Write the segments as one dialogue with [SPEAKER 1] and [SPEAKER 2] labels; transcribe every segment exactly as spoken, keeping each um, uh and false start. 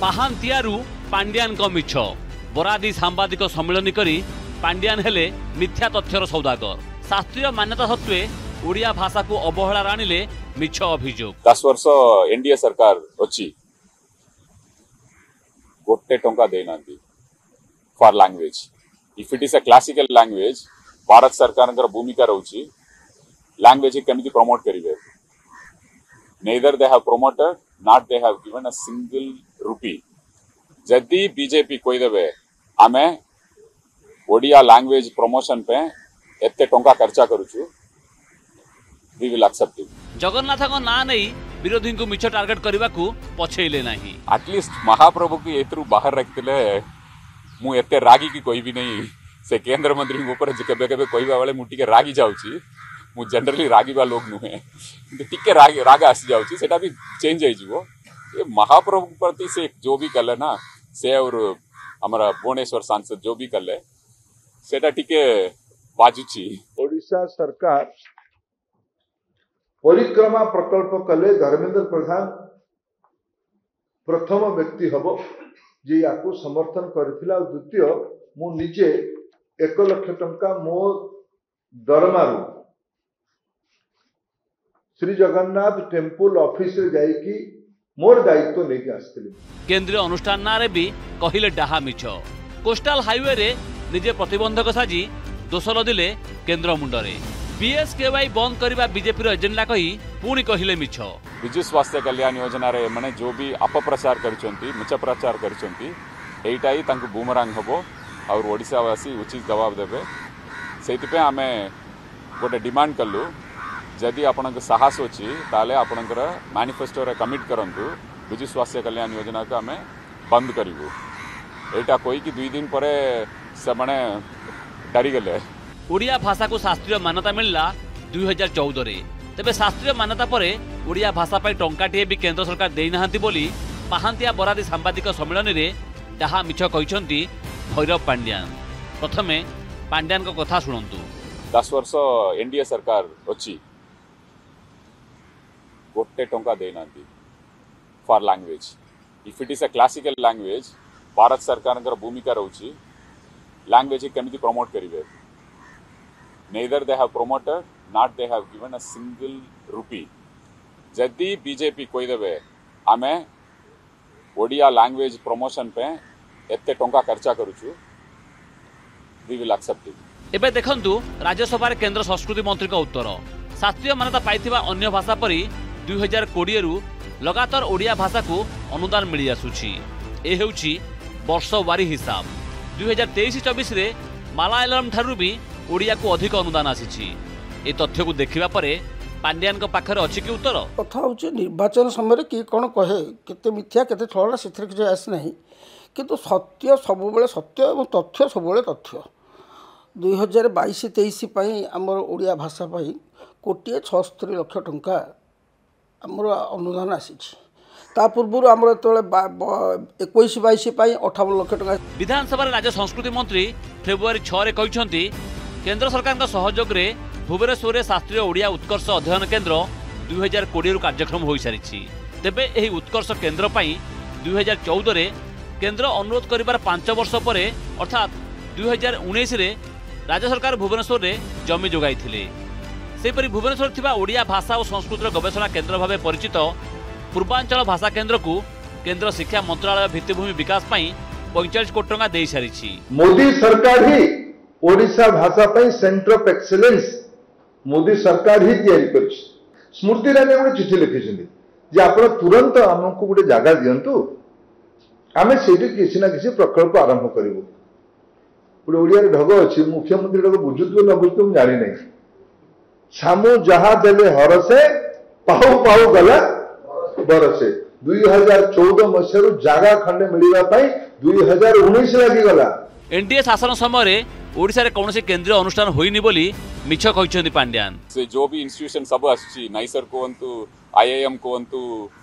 [SPEAKER 1] पाहांतियारू पांड्यान को मिछ बरादी सांबादिक सम्मेलन करी पांड्यान हेले मिथ्या तथ्यर सौदागर शास्त्रीय मान्यता सत्वे ओडिया भाषा को अवहेला आनिले मिछ अभियोग।
[SPEAKER 2] दस वर्ष एनडीए सरकार अच्छी गोटे टंका देना for language if it is a classical language Bharat सरकार भूमिका रही लैंग्वेज केमिति प्रमोट करेंगे neither they have promoted not they have given a single rupee जदि बीजेपी कहीदेवे आमे ओडिया लैंग्वेज प्रमोशन पे एते टंका खर्चा करूछु we will accept it.
[SPEAKER 1] Jagannath को ना नहीं विरोधी को मिछ टार्गेट करने को पछेले नहीं
[SPEAKER 2] एटलिस्ट महाप्रभु की एतरू बाहर रखते मु एते रागी की कोई भी नहीं से केंद्र मंत्री ऊपर केबे केबे कहवा बेले मु टिके रागी जाउची मु जनरली रागीबा लोग नुहे टिके राग राग आसी जाउची सेटा भी चेंज हो जिवो ये महाप्रभु प्रति से जो भी कले ना से और हमारा भुवनेश्वर सांसद जो भी कले सेटा टिके बाजुची।
[SPEAKER 3] ओडिशा सरकार परिक्रमा प्रकल्प कले धर्मेंद्र प्रधान प्रथम व्यक्ति हबो जे याकू समर्थन करथिला और द्वितीय मु निजे एक लाख टंका मो दरमारू श्री जगन्नाथ टेम्पल ऑफिस रे जाई की मोर दायित्व लेके आसथिले।
[SPEAKER 1] केंद्रीय अनुष्ठान नारे भी कहिले डाहा मिछ कोस्टल हाईवे रे निजे प्रतिबंधक साजी दोष लदिले केंद्र मुंडरे बीएसकेवाई बंद करबा बीजेपी रो एजेंडा कही पुणी कहिले मिछ।
[SPEAKER 2] विजु स्वास्थ्य कल्याण योजना रे माने जो भी अपप्रचार करचंती मिछ प्रचार करचंती एटा ही तांको बूमरांग हबो और ओडिशावासी उचित जवाब देबे सेति पे आमे गोटे डिमांड कलु जदि आपनक साहस अछि ताले आपनकर मैनिफेस्टो रे कमिट करंतु विजु स्वास्थ्य कल्याण योजना को आमे बंद करिवु एटा कोई कि दुई दिन परे से माने डरी गले।
[SPEAKER 1] ओडिया भाषा को शास्त्रीय मान्यता मिलला दुई हजार चौदह रे तेबे शास्त्रीय मान्यता परे ओडिया भाषा पाई टंकाटिए भी केंद्र सरकार देई नाहंती बोली पाहांतिया बरादी सांबादिक सम्मेलन रे डाहा मिछ कहिसंती भैरव पांड्यान। प्रथमे पांड्यान को कथा सुनंतु।
[SPEAKER 2] दस वर्ष एनडीए सरकार अच्छी गोटे टंका देना for language if it is a classical language Bharat सरकार भूमिका रही लैंग्वेज केमिति प्रमोट करेंगे neither they have promoted not they have given a single rupee जदि बीजेपी कहीदेवे आमे ओडिया लैंग्वेज प्रमोशन पे एते टंका खर्चा करूछु वी विल एक्सेप्ट इट।
[SPEAKER 1] एबे देखंतु राज्यसभा रे केंद्र संस्कृति मंत्री का उत्तर शास्त्रीय मान्यता पाइथिबा अन्य भाषा परी दुई हजार कोड़े रु लगातार ओडिया भाषा को अनुदान मिली आसुछि ए हेउछि वर्षवारी हिसाब दुई हजार तेईस चौबीस रे मालायालम ठारू भी ओडिया को अधिक अनुदान आसीछि ए तथ्य को देखिबा परे पांड्यान को पाखरे अछि कि उत्तर
[SPEAKER 4] कथा होछि निर्वाचन समय कि कोन कहे केते मिथ्या केते छळा सेथरे कि आस नाही किंतु सत्य सब बेले सत्य और तथ्य सब बेले तथ्य दुई हजार बाईस तेईस आमर ओडिया भाषा पाई कोटी छस्तरी लक्ष टंका आमर अनुदान आसी पूर्व आम इक्कीस बाईस अठावन लक्ष टंका।
[SPEAKER 1] विधानसभा राज्य संस्कृति मंत्री फेब्रुआरी छह रे कहिसंती केंद्र सरकार सहयोग रे भुवनेश्वर में शास्त्रीय ओडिया उत्कर्ष अध्ययन केन्द्र दुई हजार कोड़े कार्यक्रम हो सारी तेबे एही उत्कर्ष केन्द्र पाई दुई हजार चौदह रे केंद्र अनुरोध करिबार पांच वर्ष परे अर्थात दुई हजार उन्नीस रे राज्य सरकार भुवनेश्वर रे जमी जोगाई थिले सेपरि भुवनेश्वर थिबा ओडिया भाषा और संस्कृतिर गवेषणा केन्द्र भाव परिचित पूर्वांचल भाषा केन्द्र को केंद्र शिक्षा मंत्रालय भित्तिभूमि विकास पाई पैंतालीस कोटी टंका दे सारी।
[SPEAKER 3] मोदी सरकार ही ओडिशा भाषा पाई सेंटर ऑफ एक्सीलेंस मोदी सरकार ही तैयारी करछि। स्मृति ईरानी गोटे चिठी लिखिछन्ती जे आपण तुरंत हमको गोटे जगह दियंतु आमे सेठी किसी ना किसी प्रकल्प आरंभ करिवु गोटे ओडिया ढग अछि मुख्यमंत्री ढग बुझुतु न बुझुतु हम जानि नै सामु जहा देले हरसे पाहु पाहु गला बरसे दुई हजार चौदह मसीह जगह खंडे मिलवा पाई दुई हजार उन्नीस लगी गला।
[SPEAKER 1] एनडीए शासन समय रे ओडिशा रे कोनोसी केंद्रीय अनुष्ठान होइनी बोली मिछ कहिसंती पांड्यान।
[SPEAKER 2] से जो भी इंस्टीट्यूशन सब आछि नाइसर कोंतु आईआईएम कोंतु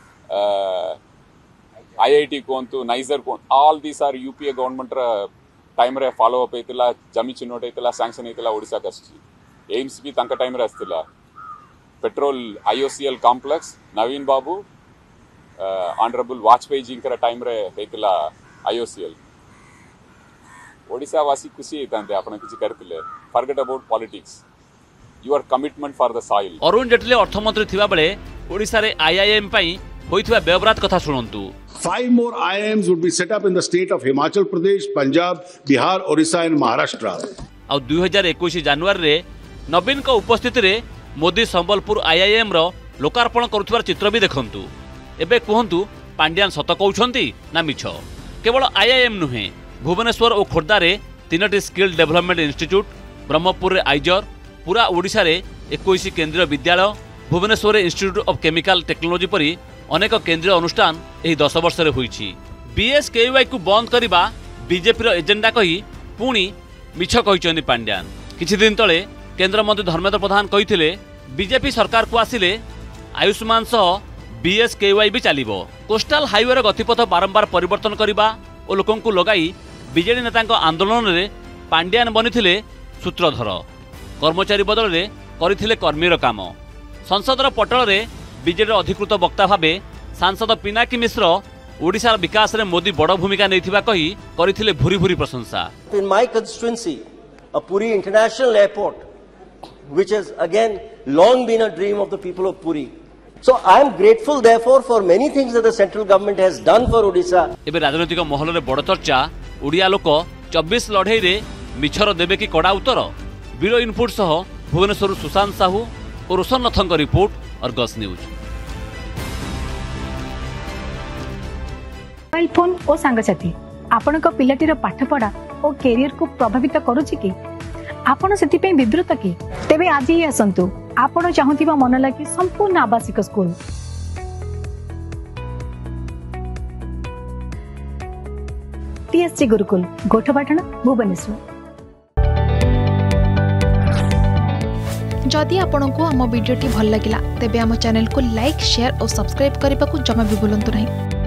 [SPEAKER 2] आईआईटी कोंतु नाइसर कोन all this are UPA government रा टाइम रे फॉलो अप हेतला जमी चिन्होट हेतला सैंक्शन हेतला ओडिशा कछि एम्स भी तांका टाइम रे आस्तिला petrol IOCL complex Naveen Babu honourable Vajpayee ji time रे हेतला आईओसीएल ओडिशा वासी खुशी होता आपण किसी करथिले forget about politics your commitment for the soil.
[SPEAKER 1] Arun Jaitley अर्थमंत्री थिबा बेले ओडिसा रे आईआईएम पई होइथिबा व्यवरात कथा सुनंतु।
[SPEAKER 5] Five more I I Ms would be set up in the state of Himachal Pradesh, Punjab, Bihar, Orissa and Maharashtra.
[SPEAKER 1] आ दुई हजार इक्कीस जनवरी रे नवीन को उपस्थिति रे मोदी संबलपुर आईआईएम रो लोकार्पण करुथिबार चित्र भी देखंतु। एबे कहंतु पांड्यान सत कहउछंती ना मिछ। केवल आईआईएम नुहे भुवनेश्वर और खोर्धा रे तीनटी स्किल डेवलपमेंट इंस्टीट्यूट, ब्रह्मपुर रे आइजर, पूरा ओडिशा रे इक्कीस केंद्रीय विद्यालय, भुवनेश्वर रे इंस्टीट्यूट ऑफ केमिकल टेक्नोलोजी परी अनेक केंद्रीय अनुष्ठान एही दस वर्ष रे होईछि। बीएसकेयूआई को बंद करिबा बीजेपी रो एजेंडा कही पुणी मिछ कहिचंदी पांड्यान। किछि दिन तळे केंद्र मंत्री धर्मेंद्र प्रधान कहिथिले बीजेपी सरकार को आसिले आयुष्मान सह बीएसकेयूआई भी चलिबो। कोस्टाल हाईवे रो गतिपथ बारंबार परिवर्तन करिबा और लोकन को लगाई बीजेडी नेतांको आंदोलन रे पांड्यान बनिथिले सूत्रधर। कर्मचारी बदल रे करिथिले कर्मीर काम। संसद रो पटल रे बीजेडी अधिकृत वक्ता भावे सांसद पिनाकी मिश्र ओडिशार विकास रे मोदी बड़ भूमिका नैथिबा कही करिथिले भूरी भूरी प्रशंसा।
[SPEAKER 6] In my constituency, a Puri International Airport, which has again long been a dream of the people of Puri. So I am grateful therefore for many things that the central government has done for Odisha.
[SPEAKER 1] एबे राजनीतिक महल रे बड़ चर्चा ओडिया लोक चौबीस लड़ाई रे मिछर देबे कि कड़ा उत्तर। ब्यूरो इनपुट सह भुवनेश्वर सुशांत साहू और रोशन नथंग report Argus news.
[SPEAKER 7] Mobile phone और सांगसाथी आपण को पिलाटीर पाठपढ़ा और कैरियर को प्रभावित करुछि कि आपण सेति पे विब्रत कि तेबे आज ही आसंतु आपण चाहुतिबा मन लागी संपूर्ण आवासिक स्कूल टीएससी गुरुकुल गोठपाटण भुवनेश्वर।
[SPEAKER 8] जदि आपंक आम भिडी भल लगा तेब आम चैनल को लाइक शेयर और सब्सक्राइब करने को जमा भी भूलु नहीं।